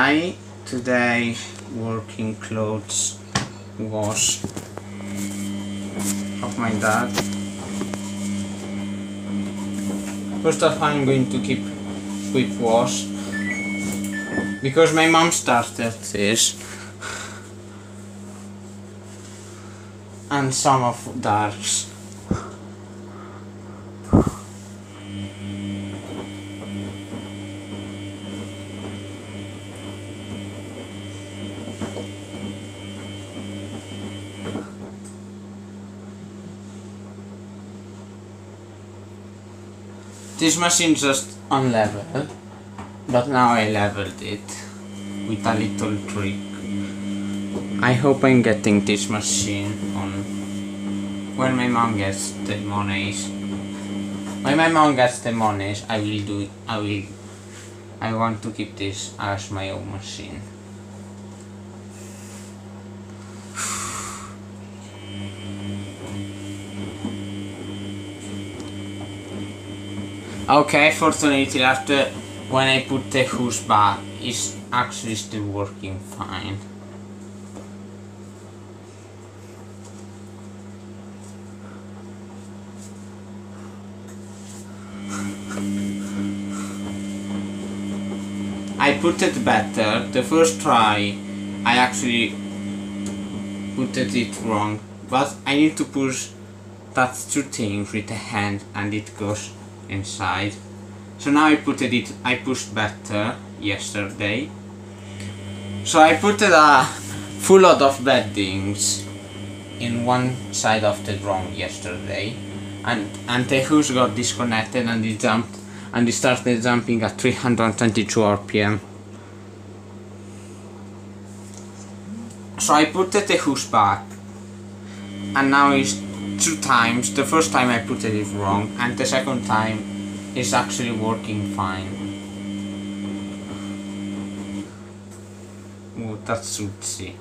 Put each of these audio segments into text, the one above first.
My today working clothes wash of my dad. First off, I'm going to keep quick wash because my mom started this, and some of darks. This machine just unleveled, but now I leveled it with a little trick. I hope I'm getting this machine on when my mom gets the monies. When my mom gets the monies, I will do it. I want to keep this as my own machine. Okay, fortunately after when I put the hose back, it's actually still working fine. I put it better. The first try I actually put it wrong, but I need to push that two things with the hand and it goes inside. So now I pushed better yesterday. So I put a full lot of beddings in one side of the drum yesterday, and the hose got disconnected and it jumped, and it started jumping at 322 RPM. So I put the hose back, and now it's two times. The first time I put it wrong, and the second time it's actually working fine. Oh, that's sudsy.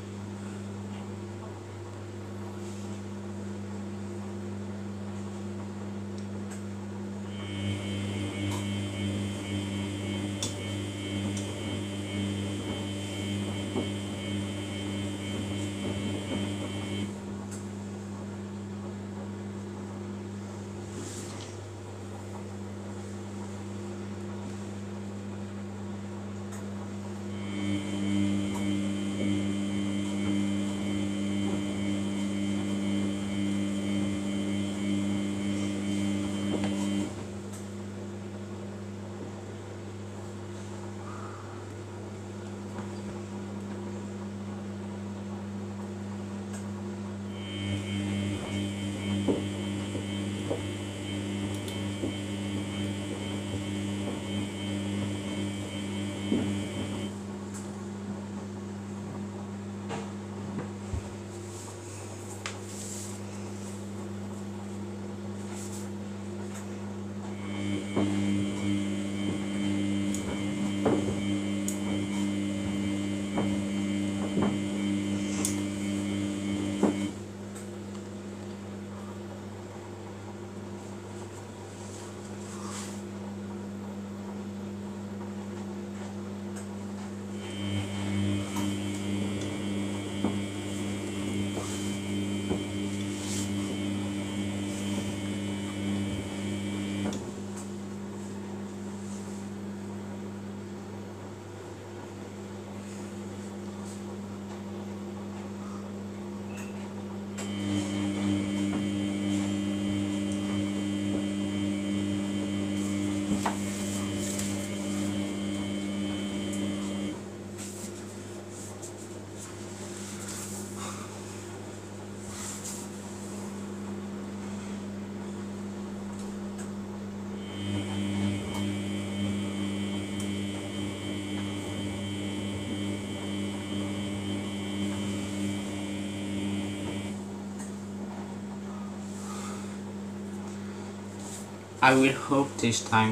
I will hope this time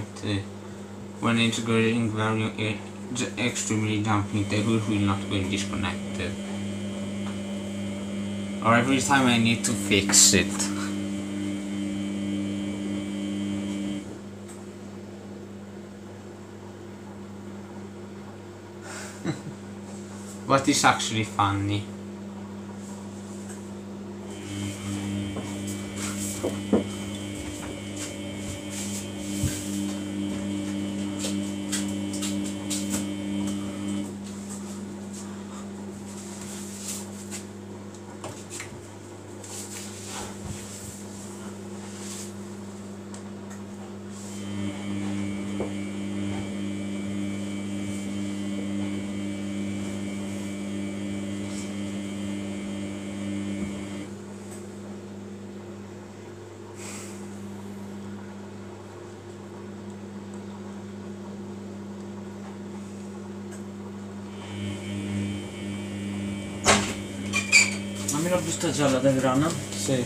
when it's going very extremely jumping, the hose will not go disconnected. Or every time I need to fix it. what is actually funny. Dammi la busta gialla da grana. Sì.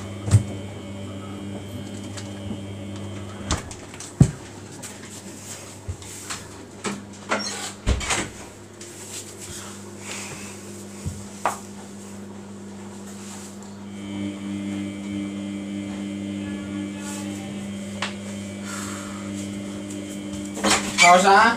Cosa?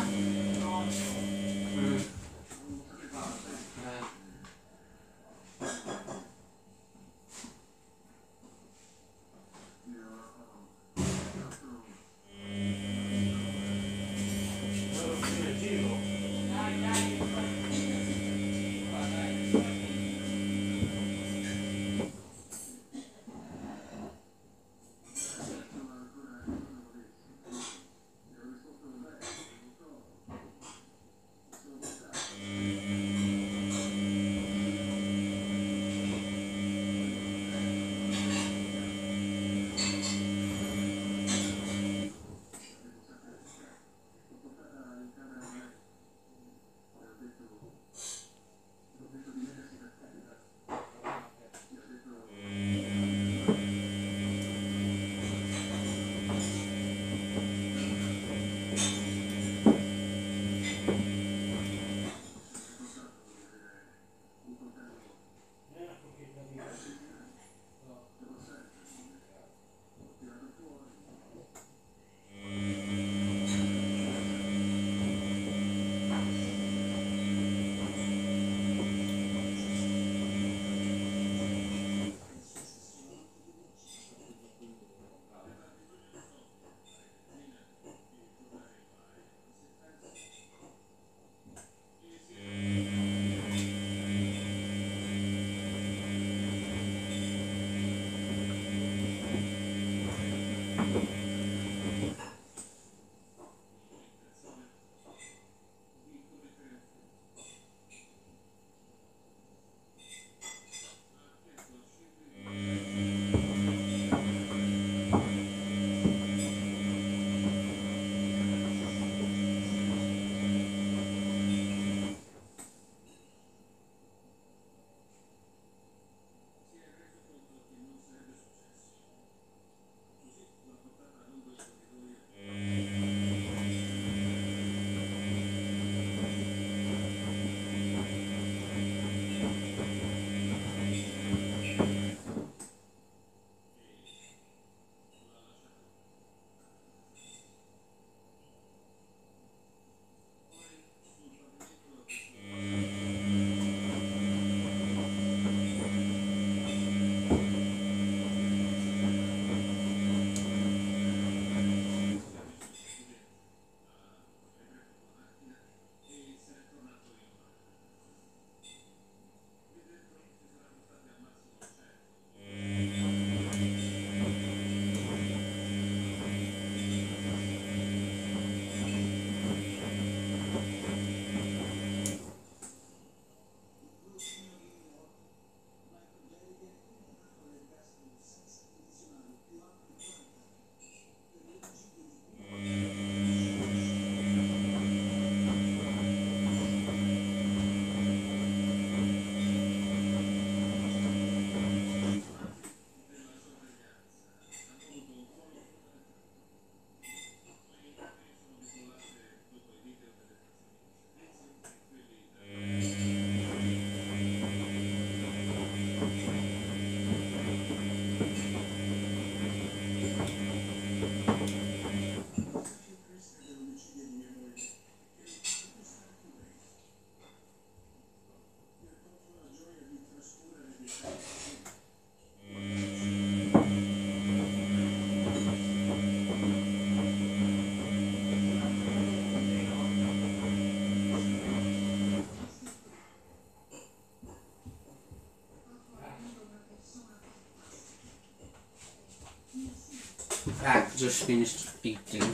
Pack just finished eating.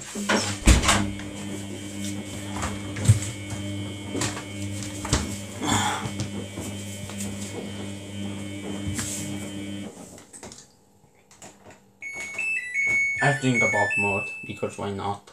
I drink a pop mode because why not?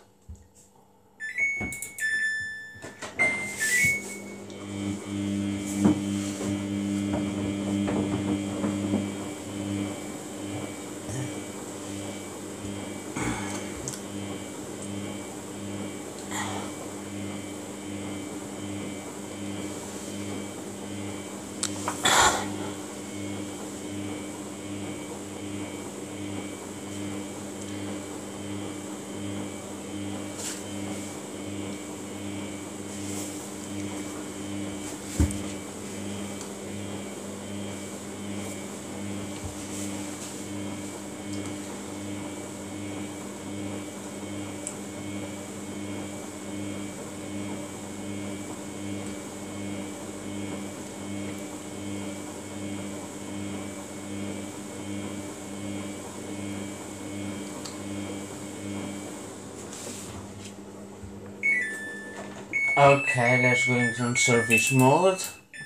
Okay, let's go into service mode.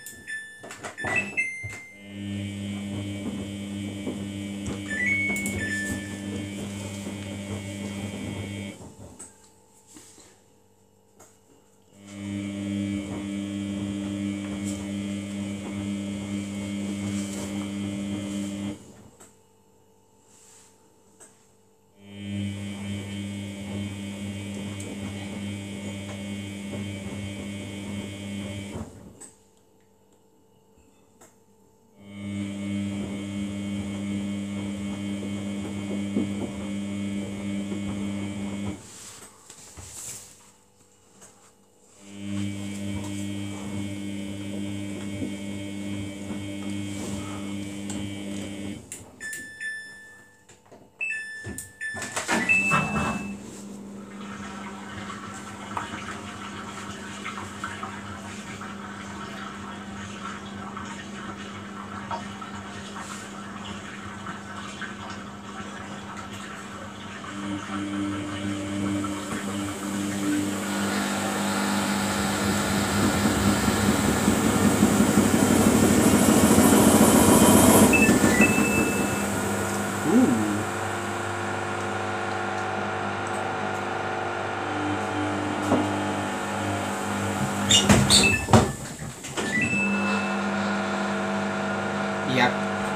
Yep.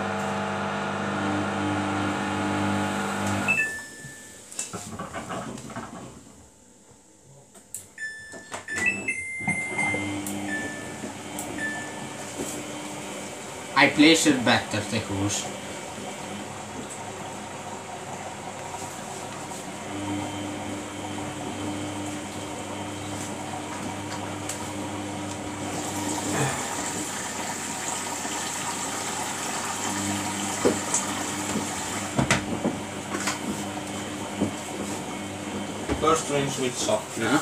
I place it better, the hose. First rinse with softener.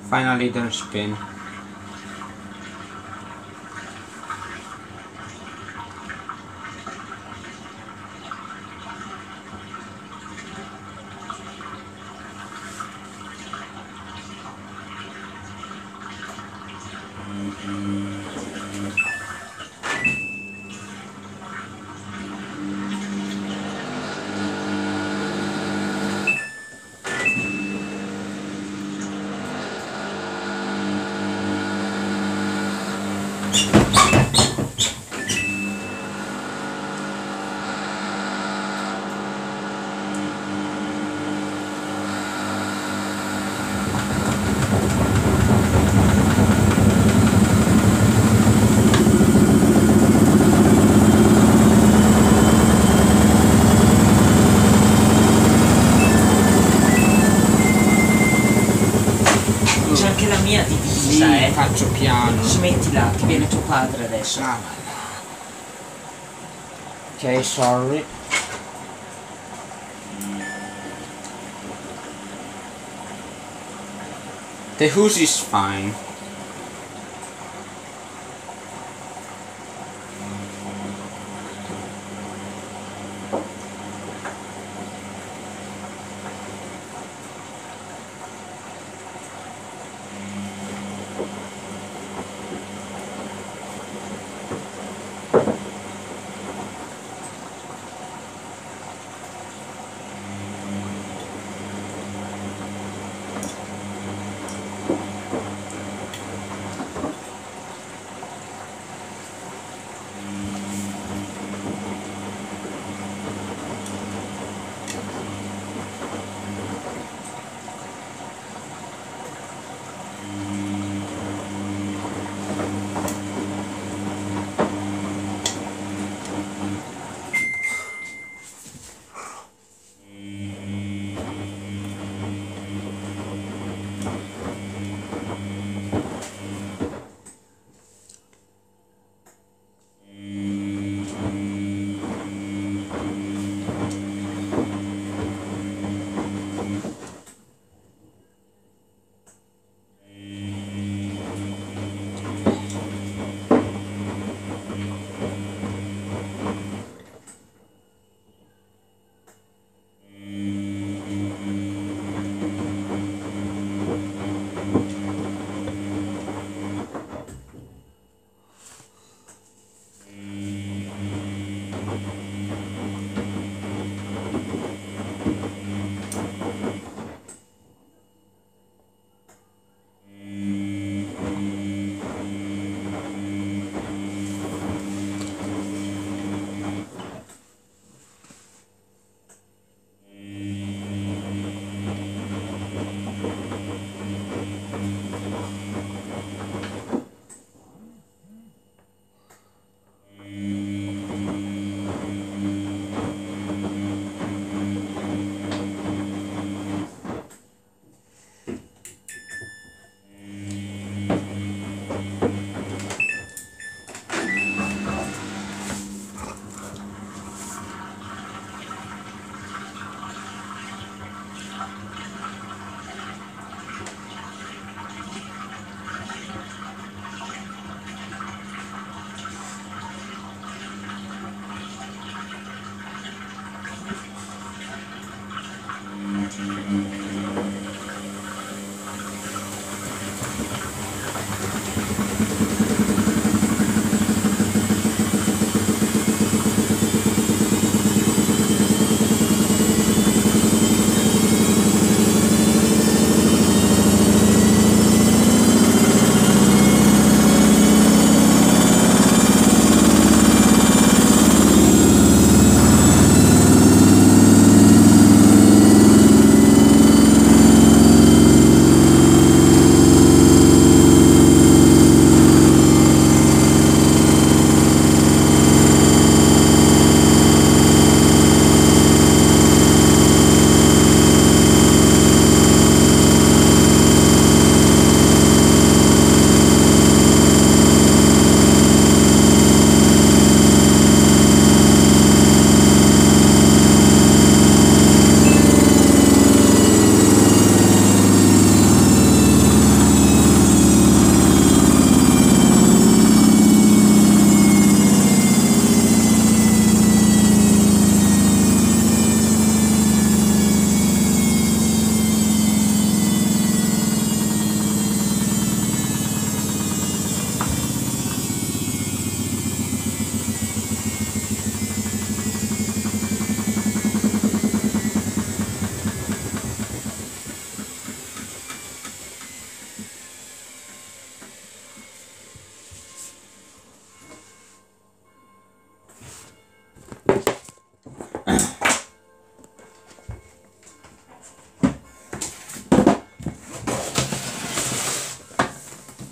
Finally done spin. C'è anche la mia divisa, Sì, faccio piano. Smettila, che viene tuo padre adesso. Ok, sorry. The hose is fine.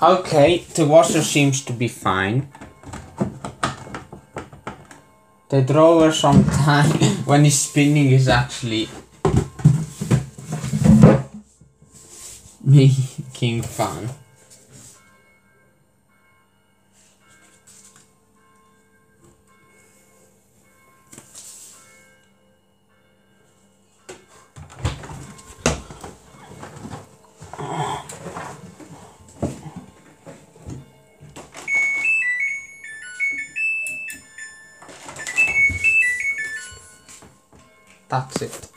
Okay, the washer seems to be fine. The drawer sometimes when it's spinning is actually making fun. That's it.